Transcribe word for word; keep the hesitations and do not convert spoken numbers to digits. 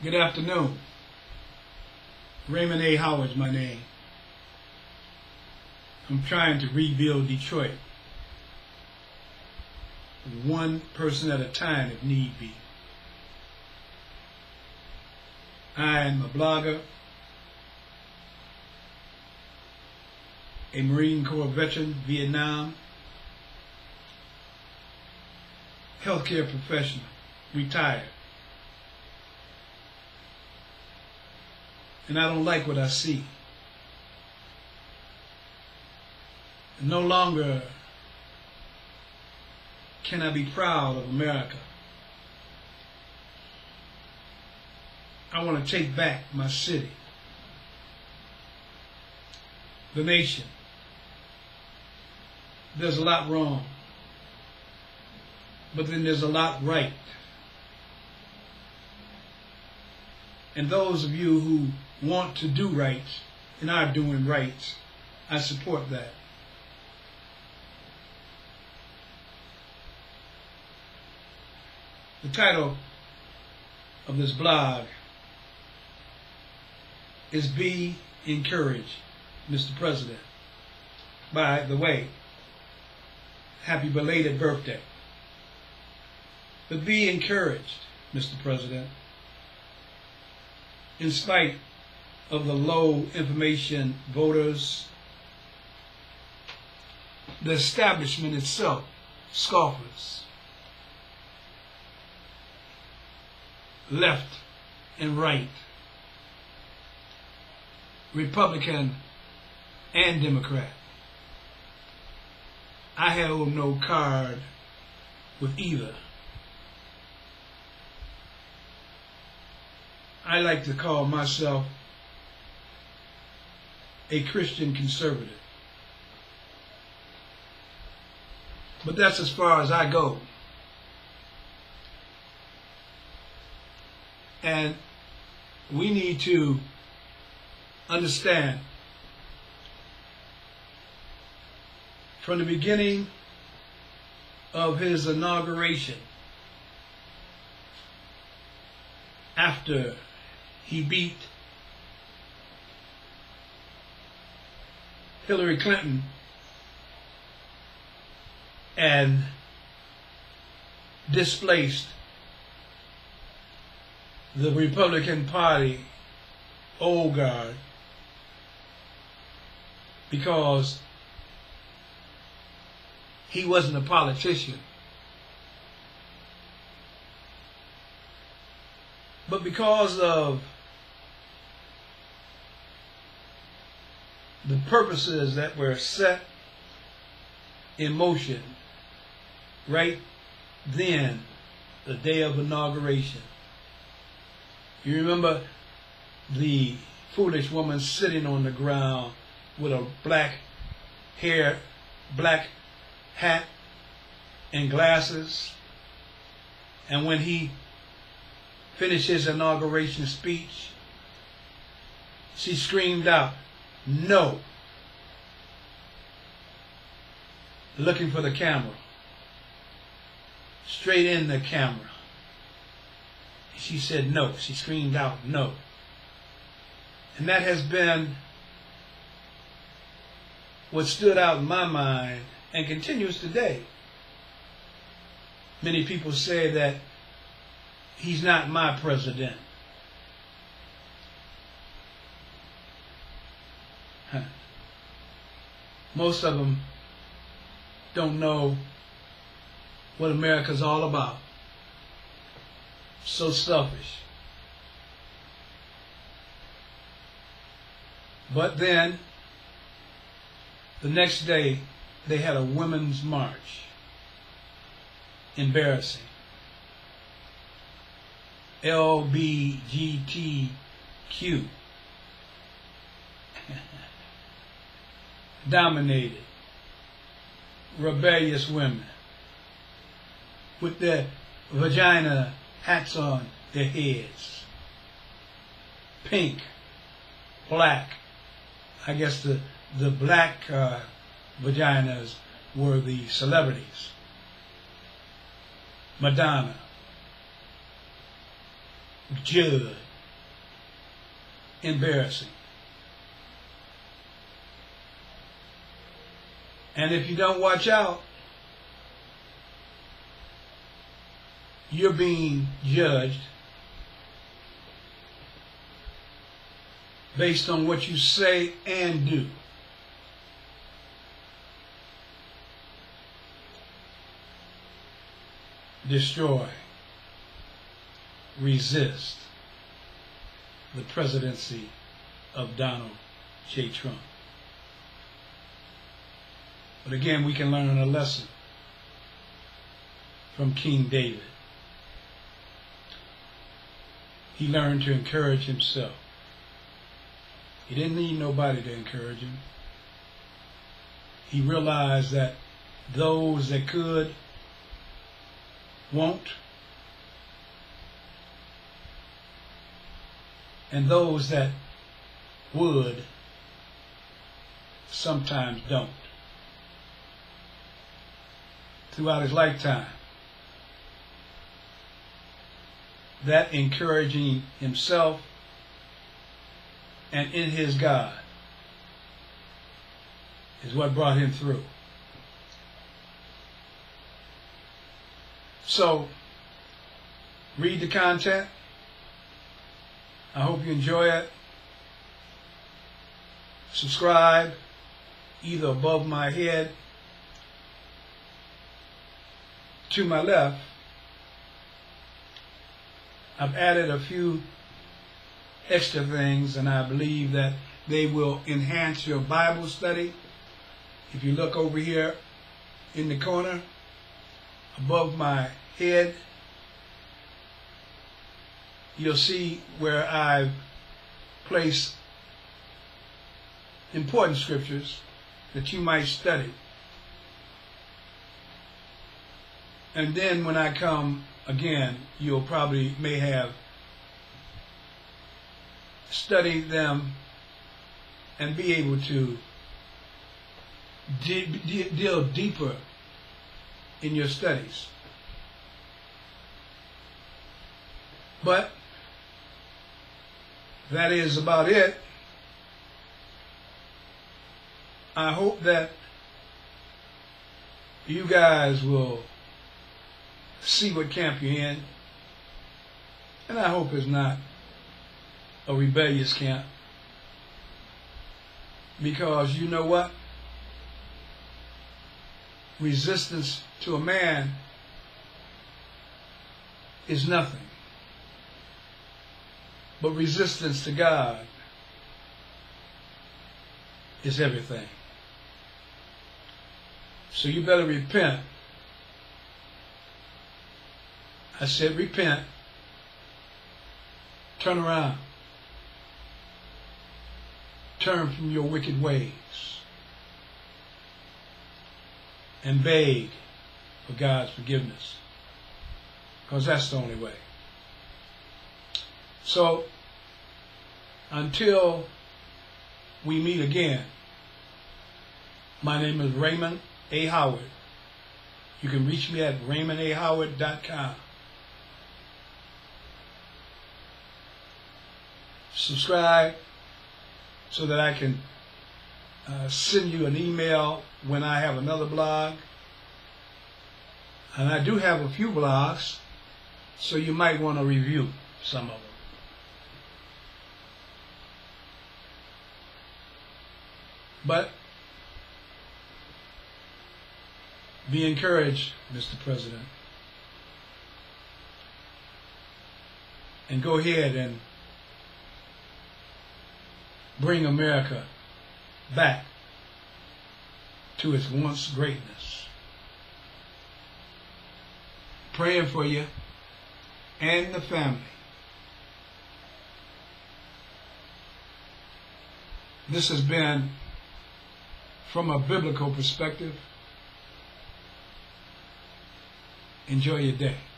Good afternoon. Raymond A. Howard's my name. I'm trying to rebuild Detroit, one person at a time if need be. I am a blogger, a Marine Corps veteran, Vietnam, healthcare professional, retired. And I don't like what I see. No longer can I be proud of America. I want to take back my city, the nation. There's a lot wrong, but then there's a lot right. And those of you who want to do right and are doing right, I support that. The title of this blog is Be Encouraged, Mister President. By the way, happy belated birthday. But be encouraged, Mister President. In spite of the low information voters, the establishment itself, scoffers, left and right, Republican and Democrat. I held no card with either. I like to call myself a Christian conservative. But that's as far as I go. And we need to understand from the beginning of his inauguration, after he beat Hillary Clinton and displaced the Republican Party old guard because he wasn't a politician, but because of the purposes that were set in motion right then, the day of inauguration. You remember the foolish woman sitting on the ground with a black hair, black hat and glasses, and when he finished his inauguration speech, she screamed out, "No," looking for the camera, straight in the camera. She said no. She screamed out no. And that has been what stood out in my mind and continues today. Many people say that he's not my president. Huh. Most of them don't know what America's all about. So selfish. But then, the next day, they had a women's march. Embarrassing. L B G T Q. Dominated. Rebellious women. With their vagina hats on their heads. Pink. Black. I guess the, the black uh, vaginas were the celebrities. Madonna. Judd. embarrassing. And if you don't watch out, you're being judged based on what you say and do. Destroy, resist the presidency of Donald J. Trump. But again, we can learn a lesson from King David. He learned to encourage himself. He didn't need nobody to encourage him. He realized that those that could won't, and those that would sometimes don't. Throughout his lifetime, that encouraging himself and in his God is what brought him through. So, read the content. I hope you enjoy it. Subscribe, either above my head, to my left. I've added a few extra things, and I believe that they will enhance your Bible study. If you look over here in the corner, above my head, you'll see where I've placed important scriptures that you might study. And then when I come again, you'll probably may have studied them and be able to de de deal deeper in your studies. But that is about it. I hope that you guys will see what camp you're in. And I hope it's not a rebellious camp. Because you know what? Resistance to a man is nothing. But resistance to God is everything. So you better repent. I said repent. Turn around. Turn from your wicked ways. And beg for God's forgiveness. Because that's the only way. So, until we meet again, my name is Raymond A. Howard. You can reach me at raymond a howard dot com. Subscribe so that I can uh, send you an email when I have another blog. And I do have a few blogs, so you might want to review some of them. But be encouraged, Mister President, and go ahead and bring America back to its once greatness. Praying for you and the family. This has been, from a biblical perspective. Enjoy your day.